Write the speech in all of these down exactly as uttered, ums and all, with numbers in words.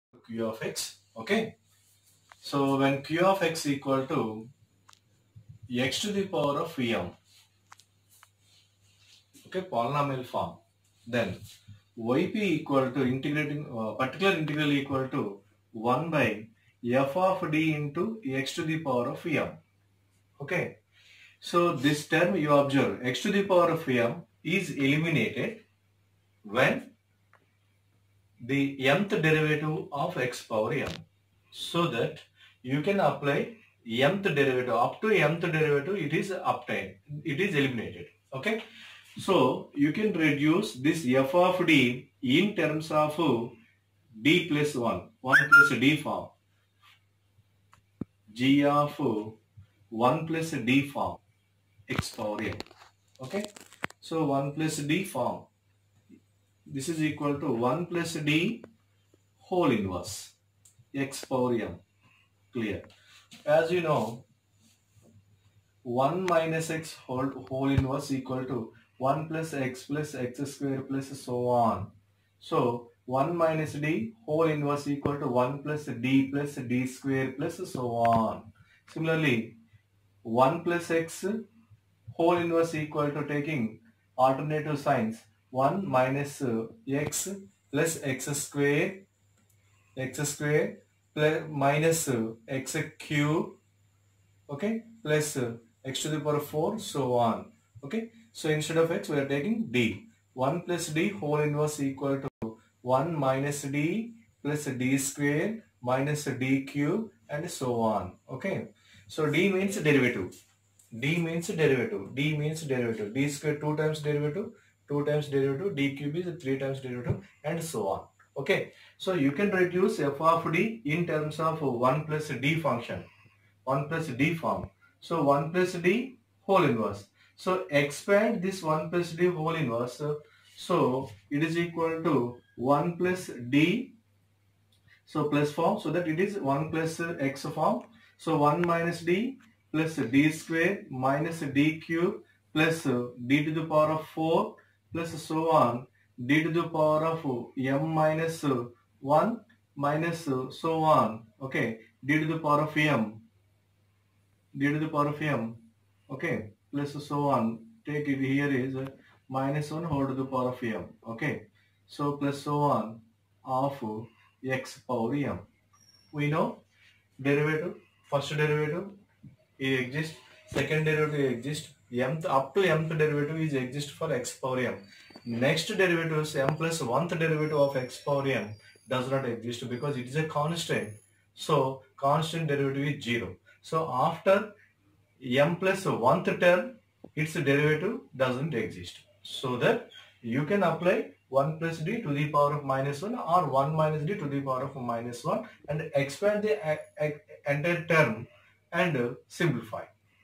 q of x. Okay. So when q of x equal to x to the power of m, okay, polynomial form, then yp equal to integrating uh, particular integral equal to one by f of d into x to the power of m. Okay. So this term you observe x to the power of m is eliminated when the nth derivative of x power m, so that you can apply nth derivative up to nth derivative, it is obtained, it is eliminated. Okay, so you can reduce this f of d in terms of d plus one, one plus d form, g of one plus d form x power m. Okay, so one plus d form, this is equal to one plus d whole inverse x power m. Clear? As you know, one minus x whole, whole inverse equal to one plus x plus x square plus so on. So one minus d whole inverse equal to one plus d plus d square plus so on. Similarly, one plus x whole inverse equal to, taking alternative signs, one minus x plus x square x square plus minus x cube, okay, plus x to the power four, so on. Okay, so instead of x we are taking d. one plus d whole inverse equal to one minus d plus d square minus d cube and so on. Okay, so d means derivative, d means derivative, d means derivative, d square two times derivative, two times derivative, d cube is three times derivative and so on. Okay, so you can reduce f of d in terms of one plus d function, one plus d form. So one plus d whole inverse. So expand this one plus d whole inverse. So it is equal to one plus d, so plus form, so that it is one plus x form. So one minus d plus d square minus d cube plus d to the power of four plus so on, d to the power of m minus one minus so on. Okay, d to the power of m, d to the power of m, okay, plus so on. Take it here is minus one whole to the power of m. Okay, so plus so on of x power m. We know derivative, first derivative it exists, second derivative exists, mth up to mth derivative is exist for x power m. Next derivative is m plus one derivative of x power m does not exist because it is a constant. So constant derivative is zero. So after m plus one term, its derivative doesn't exist. So that you can apply one plus d to the power of minus one or one minus d to the power of minus one and expand the entire term and simplify.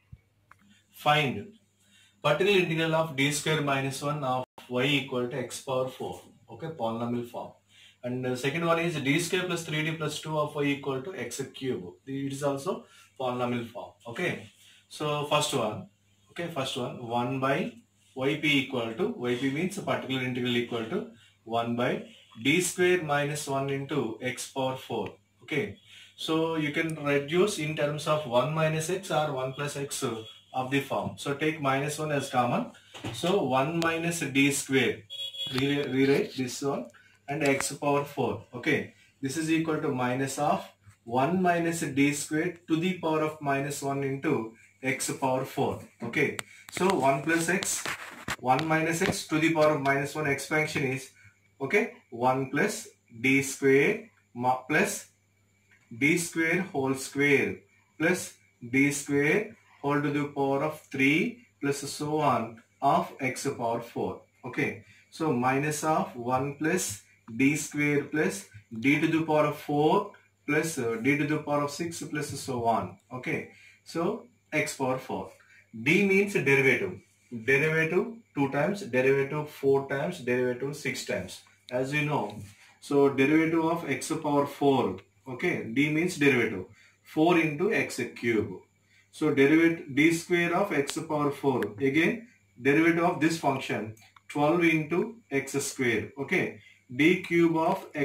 Find particular integral of d square minus one of y equal to x power four. Okay, polynomial form. And the second one is d square plus three d plus two of y equal to x cube. It is also polynomial form. Okay. So first one, okay, first one, one by yp equal to, yp means a particular integral equal to one by d square minus one into x power four. Okay, so you can reduce in terms of one minus x or one plus x of the form. So take minus one as common. So one minus d square, Re rewrite this one, and x power four. Okay, this is equal to minus of one minus d square to the power of minus one into x power four. Okay, so one plus x, one minus x to the power of minus one expansion is, okay, one plus d square plus d square whole square plus d square whole to the power of three plus so on of x power four. Okay, so minus of one plus d square plus d to the power of four plus uh, d to the power of six plus so on. Okay, so x power four. D means derivative. Derivative two times, derivative four times, derivative six times. As you know, so derivative of x power four. Okay, d means derivative. four into x cube. So derivative d square of x power four. Again, derivative of this function twelve into x square. Okay, d cube of x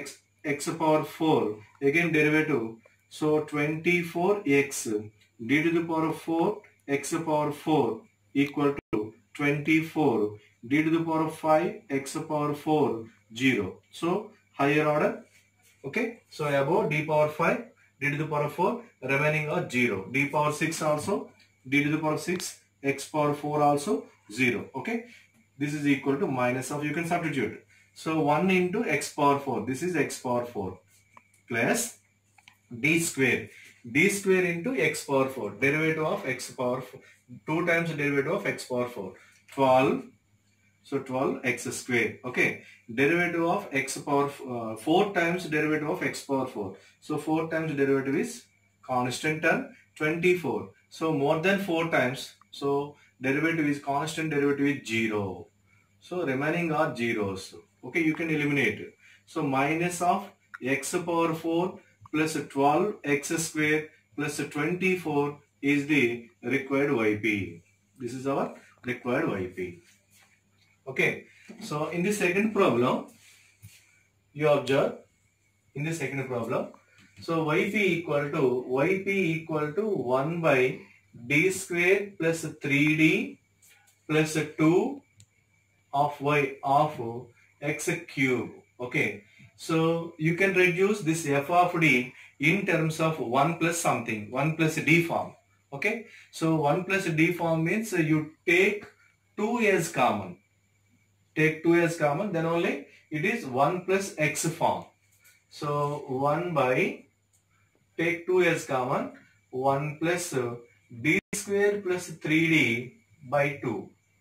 x power four, again derivative. So twenty-four x d to the power of four x power four equal to twenty-four d to the power of five x power four, zero. So higher order. Okay, so above d power five d to the power of four, remaining are zero. D power six also, d to the power six x power four also zero. Okay, this is equal to minus of, you can substitute. So one into x power four, this is x power four, plus d square, d square into x power four, derivative of x power four, two times derivative of x power four, twelve. So twelve x square. Okay, derivative of x power uh, four times derivative of x power four. So four times derivative is constant term, twenty-four. So more than four times. So derivative is constant, derivative is zero. So remaining are zeros. Okay, you can eliminate. So minus of x power four plus twelve x square plus twenty-four is the required Y P. This is our required Y P. Okay, so in the second problem, you observe in the second problem, so Y P equal to, Y P equal to one by d square plus three d plus two of y of x cube. Okay, so you can reduce this f of d in terms of one plus something, one plus d form. Okay, so one plus d form means you take two as common. Take two as common, then only it is one plus x form. So one by, take two as common, one plus d square plus three d by two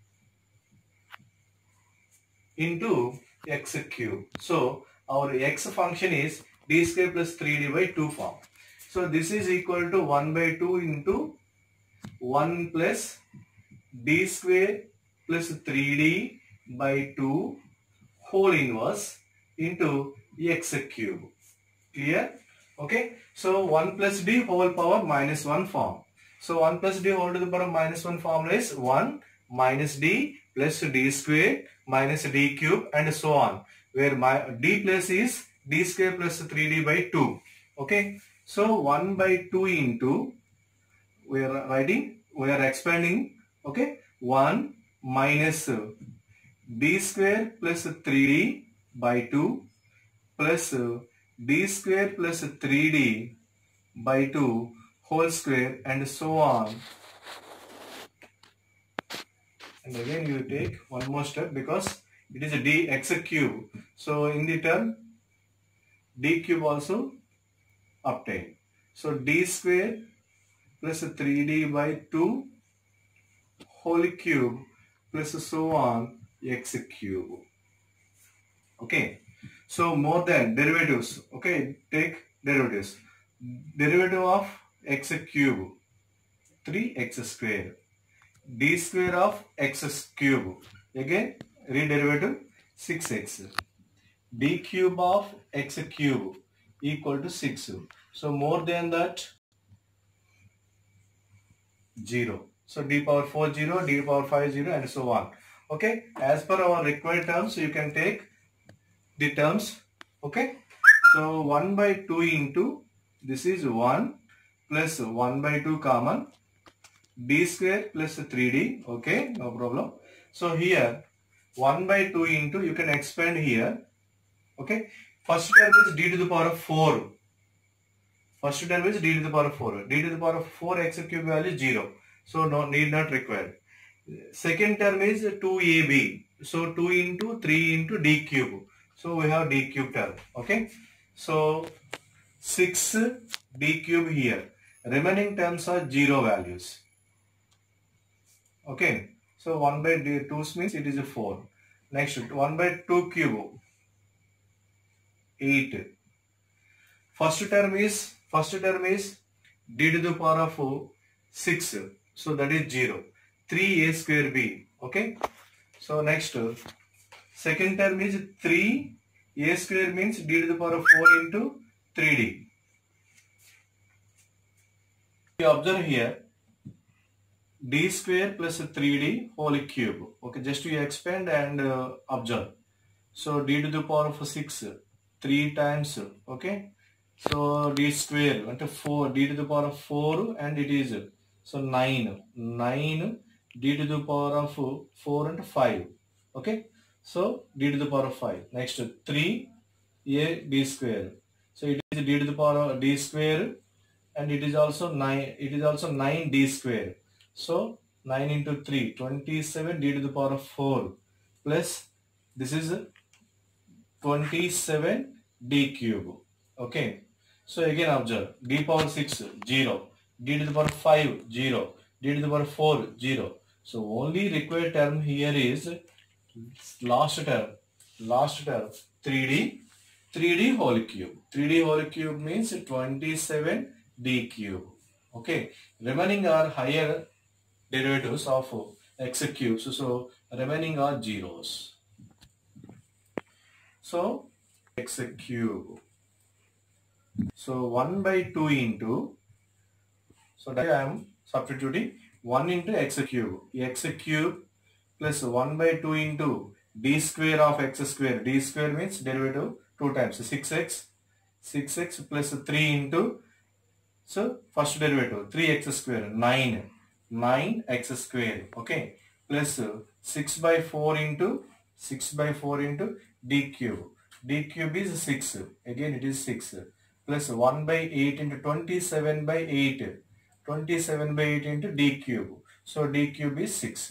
into x cube. So our x function is d square plus three d by two form. So this is equal to one by two into one plus d square plus three d by two whole inverse into x cube. Clear? Okay, so one plus d whole power minus one form. So one plus d whole to the power minus one formula is one minus d plus d square minus d cube and so on, where my d plus is d square plus three d by two. Okay, so one by two into, we are writing, we are expanding. Okay, one minus d square plus three d by two plus d square plus three d by two whole square and so on. And again you take one more step because it is a dx cube. So in the term d cube also obtained. So d square plus three d by two whole cube plus so on x cube. Okay, so more than derivatives. Okay, take derivatives. Derivative of x cube, three x square, d square of x cube, again rederivative six x, d cube of x cube equal to six. So more than that, zero. So d power four zero, d power five zero and so on. Okay, as per our required terms, you can take the terms. Okay, so one by two into, this is one plus one by two common, d square plus three d. Okay, no problem. So here one by two into, you can expand here. Okay, first term is d to the power of four. First term is d to the power of four. D to the power of four x cube value is zero. So no need not required. Second term is two a b. So two into three into d cube. So we have d cube term. Okay. So six d cube here. Remaining terms are zero values. Okay. So one by d, two means it is a four. Next one by two cube. eight. First term is, first term is d to the power of six. So that is zero. three a square b. Okay. So next, second term is three a square means d to the power of four into three d. You observe here d square plus three d whole cube. Okay, just you expand and uh, observe. So d to the power of six three times, okay. So d square into four, d to the power of four, and it is so nine, nine d to the power of four and five, okay. So d to the power of five. Next three a d square. So it is d to the power of d square, and it is also nine. It is also nine d square. So nine into three, twenty-seven d to the power of four, plus this is twenty-seven d cube. Okay. So again observe, d power six, zero, d to the power five, zero, d to the power four, zero. So only required term here is last term, last term, three d, three d whole cube. three d whole cube means twenty-seven d cube. Okay. Remaining are higher derivatives of x cubes. So remaining are zeros. So x cube. So one by two into, so that I am substituting one into x cube. X cube plus one by two into d square of x square. D square means derivative two times. six x. six x plus three into, so first derivative three x square, nine. nine x square. Okay. Plus six by four into, six by four into d cube. D cube is six. Again it is six. Plus one by eight into twenty-seven by eight. twenty-seven by eight into d cube. So d cube is six.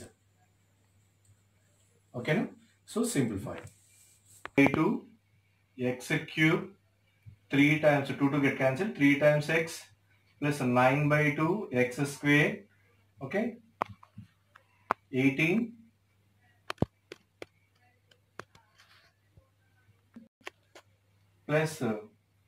Okay, no? So simplify. two x cube, three times, two to get cancelled, three times x plus nine by two x square. Okay, eighteen plus uh,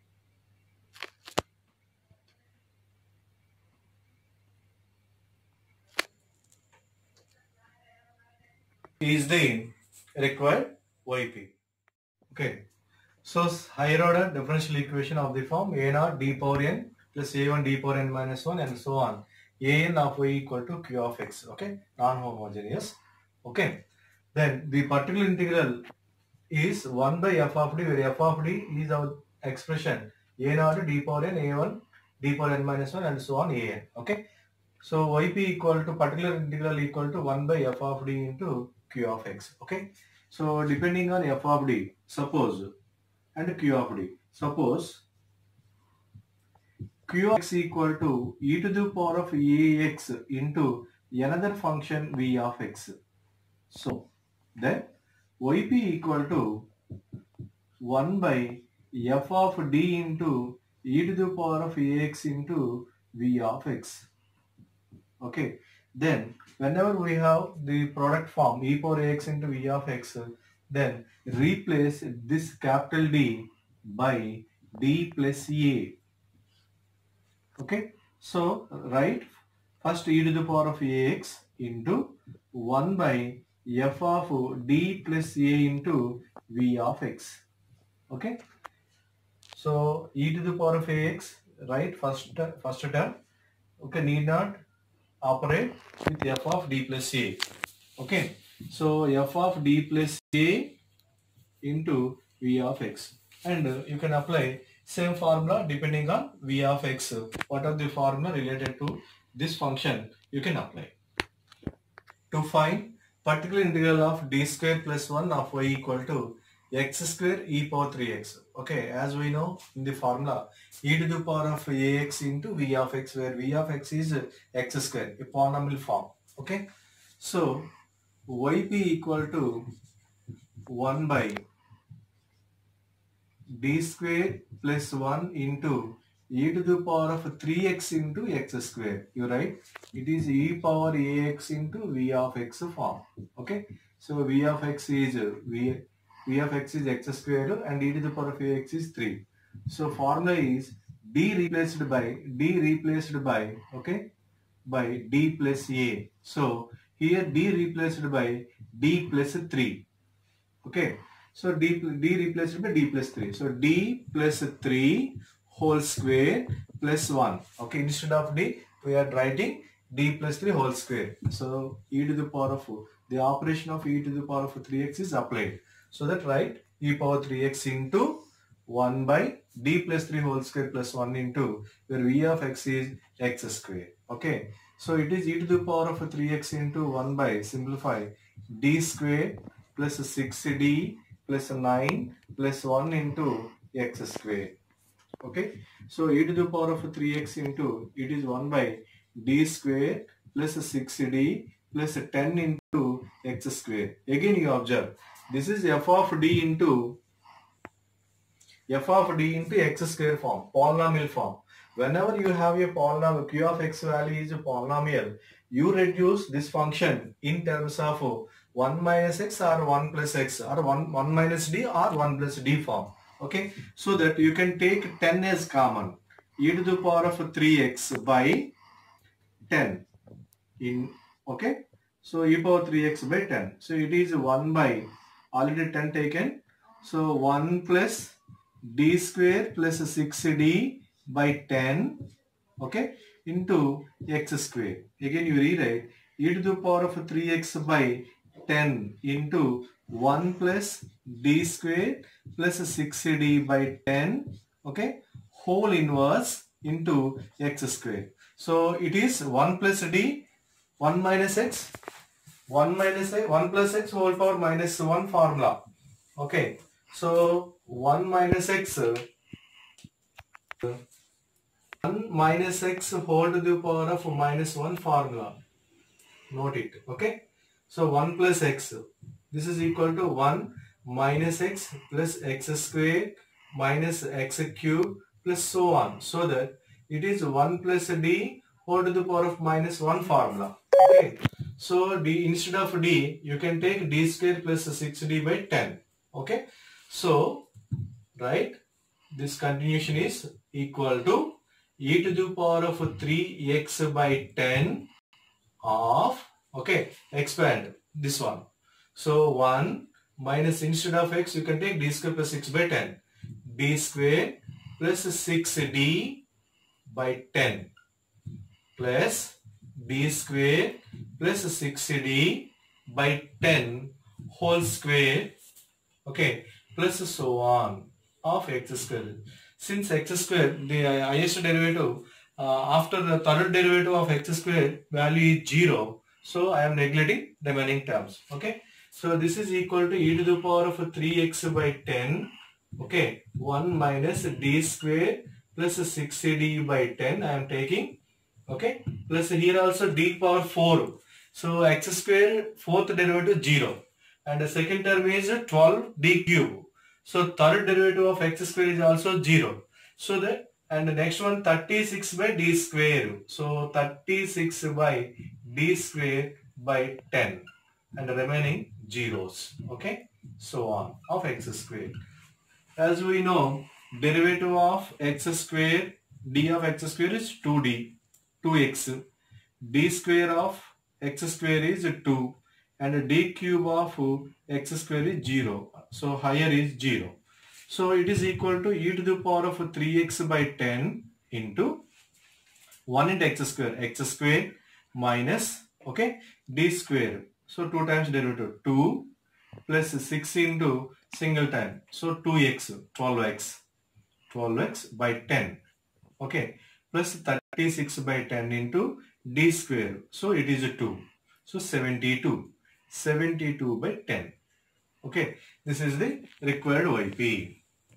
is the required Y P. Okay. So higher order differential equation of the form a naught d power n plus a one d power n minus one and so on. A n of y equal to q of x. Okay. Non-homogeneous. Okay. Then the particular integral is one by f of d, where f of d is our expression a naught d power n, a one d power n minus one and so on a n. Okay. So yp equal to particular integral equal to one by f of d into q of x. Okay. So depending on f of d, suppose, and q of d, suppose q of x equal to e to the power of ax into another function v of x. So then yp equal to one by f of d into e to the power of ax into v of x. Okay. Then whenever we have the product form e power ax into v of x, then replace this capital D by d plus a. Okay. So write first e to the power of ax into one by f of d plus a into v of x. Okay. So e to the power of ax, right, first first term. Okay, need not operate with f of d plus a. Okay. So f of d plus a into v of x, and uh, you can apply same formula depending on v of x. What are the formula related to this function you can apply. To find particular integral of d square plus one of y equal to x square e power three x. Okay, as we know in the formula, e to the power of ax into v of x, where v of x is x square, a polynomial form. Okay, so yp equal to one by d square plus one into e to the power of three x into x square. You write it is e power ax into v of x form. Okay, so v of x is v v of x is x square and e to the power of ax is three. So formula is d replaced by d replaced by okay by d plus a. So here d replaced by d plus three. Okay. So d, d replaced by d plus three. So d plus three whole square plus one. Okay, instead of d, we are writing d plus three whole square. So e to the power of the operation of e to the power of three x is applied. So that write e power three x into one by d plus three whole square plus one into where v of x is x square. Okay, so it is e to the power of three x into one by simplify d square plus six d plus nine plus one into x square. Okay, so e to the power of three x into it is one by d square plus six d plus ten into x square. Again you observe this is f of d into f of d into x square form, polynomial form. Whenever you have a polynomial, q of x value is a polynomial, you reduce this function in terms of one minus x or one plus x or one, one minus d or one plus d form. Okay, so that you can take ten as common. E to the power of three x by ten in, okay, so e power three x by ten. So it is one by, already ten taken, so one plus d square plus six d by ten, okay, into x square. Again you rewrite e to the power of three x by ten into one plus d square plus six d by ten, okay, whole inverse into x square. So it is one plus d, one minus x, one minus x, one plus x whole power minus one formula. Okay, so one minus x, one minus x whole to the power of minus one formula. Note it. Okay, so one plus x, this is equal to one minus x plus x square minus x cube plus so on, so that it is one plus d whole to the power of minus one formula. Okay, so d, instead of d you can take d square plus six d by ten. Okay, so right, this continuation is equal to e to the power of three x by ten of, okay, expand this one. So one minus, instead of x you can take d square plus six by ten, d square plus six d by ten plus d square plus six d by ten whole square, okay, plus so on of x square. Since x square, the highest derivative uh, after the third derivative of x square value is zero, so I am neglecting remaining terms. Okay, so this is equal to e to the power of three x by ten, okay, one minus d square plus six d by ten I am taking, okay, plus here also d power four, so x square fourth derivative zero, and the second term is twelve d cube, so third derivative of x square is also zero, so that, and the next one thirty-six by d square, so thirty-six by d square by ten, and the remaining zeros, okay, so on of x square. As we know, derivative of x square, d of x square is two d, two x, d square of x square is two, and d cube of x square is zero, so higher is zero. So it is equal to e to the power of three x by ten into one into x square, x square minus, okay, d square, so two times derivative, two plus six into single time, so two x, twelve x, twelve x by ten, okay, plus thirty-six by ten into d square, so it is a two, so seventy-two, seventy-two by ten. Okay, this is the required Y P.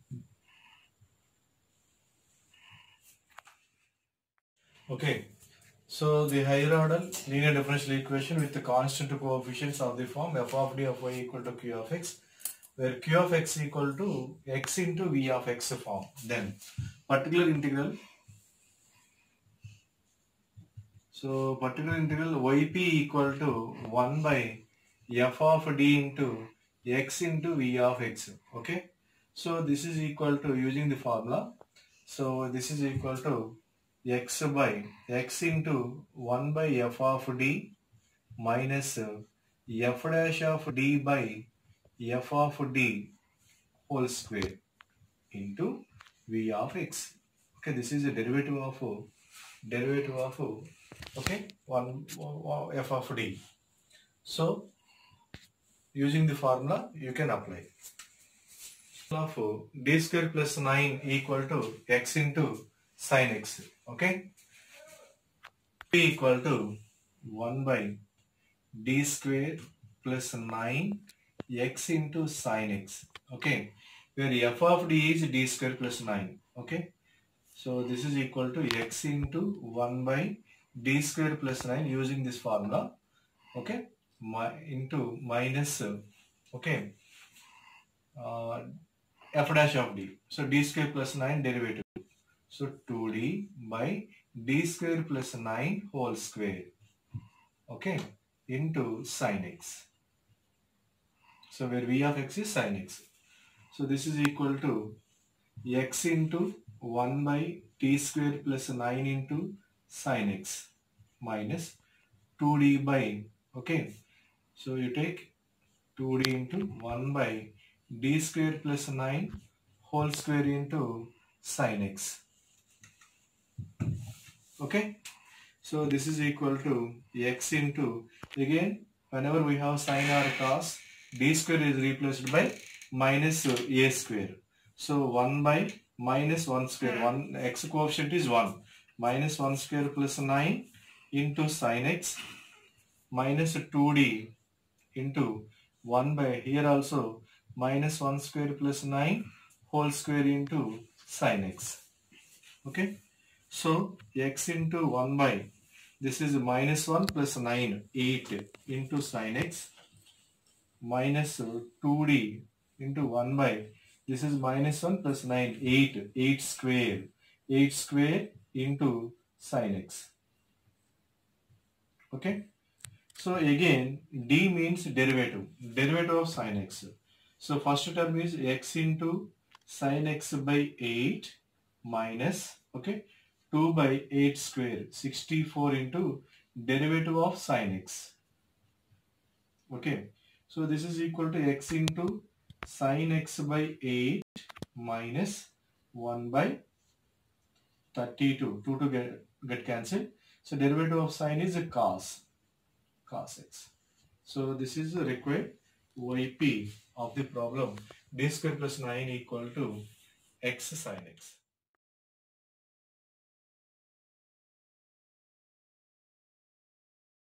Okay, so the higher order linear differential equation with the constant coefficients of the form f of d of y equal to q of x, where q of x equal to x into v of x form. Then particular integral, so particular integral Y P equal to one by f of d into x into v of x. Okay, so this is equal to, using the formula, so this is equal to x by x into one by f of d minus f dash of d by f of d whole square into v of x. Okay, this is a derivative of derivative of okay, one f of d. So using the formula you can apply. of d square plus nine equal to x into sin x. Okay. P equal to one by d square plus nine x into sin x. Okay. Where f of d is d square plus nine. Okay. So this is equal to x into one by d square plus nine using this formula. Okay. My, into minus, okay, uh, f dash of d. So d square plus nine derivative. So two d by d square plus nine whole square. Okay. Into sin x. So where v of x is sin x. So this is equal to x into one by t square plus nine into sin x minus two d by, okay, so you take two d into one by d square plus nine whole square into sin x. Okay, so this is equal to x into, again whenever we have sin or cos, d square is replaced by minus a square. So one by minus one square, one x coefficient is one, minus one square plus nine into sin x minus two d into one by, here also minus one square plus nine whole square into sin x. Okay. So x into one by, this is minus one plus nine, eight into sin x minus two d into one by, this is minus one plus nine, eight, eight square, eight square into sin x. Okay. So again, d means derivative, derivative of sin x. So first term is x into sin x by eight minus, okay, two by eight square, sixty-four into derivative of sin x. Okay. So this is equal to x into sin x by eight minus one by thirty-two. two to get, get cancelled. So derivative of sin is a cos, cos x. So this is the required Y P of the problem. D square plus nine equal to x sin x.